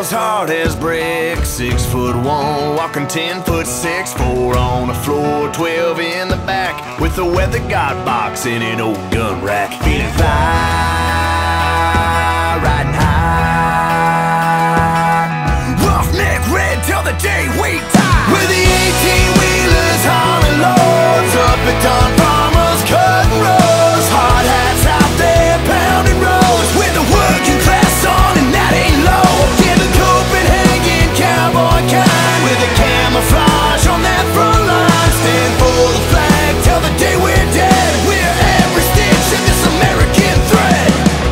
as hard as brick, 6'1", walking 10'6", 4 on the floor, 12 in the back, with a weather guard box in an old gun rack. Feeling fly, riding high, roughneck red till the day we die. With the 18-wheelers hauling loads up at Don Farmer's cutting rows, hard hats out there pounding roads, with the working class on and that ain't low. Yeah, the Copenhagen cowboy kind, with the camouflage on that front line. Stand for the flag till the day we're dead. We're every stitch in this American thread.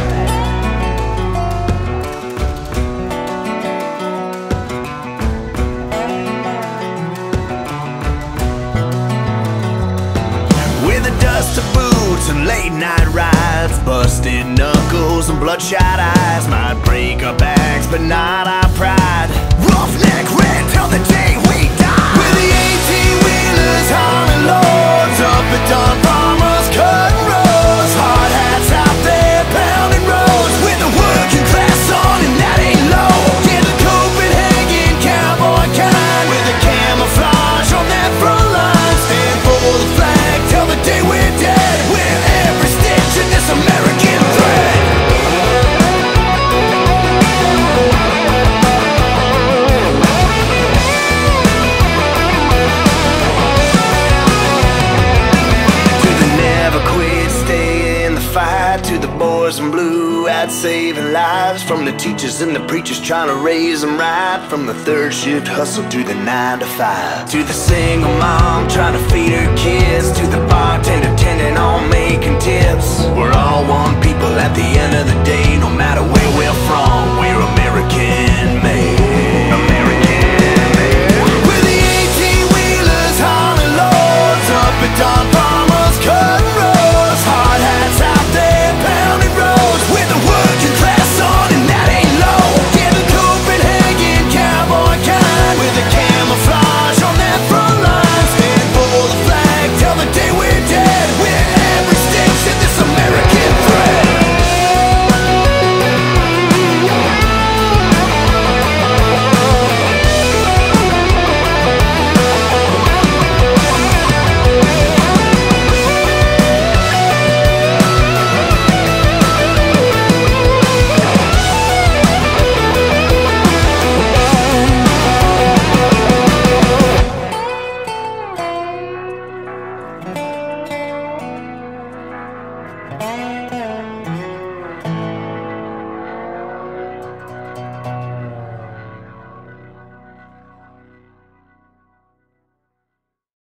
With the dust of boots and late night rides, busted knuckles and bloodshot eyes, might break our backs but not our pride. Roughneck red till the day we die. With the 18-wheelers hauling loads up at Don Farmer's cutting rows, hard hats out there pounding roads, with the working class on and that ain't low. Yeah, the Copenhagen cowboy kind, with the camouflage on that front line. Stand for the flag till the day we're dead. We're every stitch in this American thread. To the never quit, stay in the fight, to the boys in blue out saving lives, from the teachers and the preachers trying to raise them right, from the third shift hustle to the 9 to 5, to the single mom trying to feed her kids, to the bartender tending on making tips. We're all one people at the end of the day, no matter where we're from, we're American.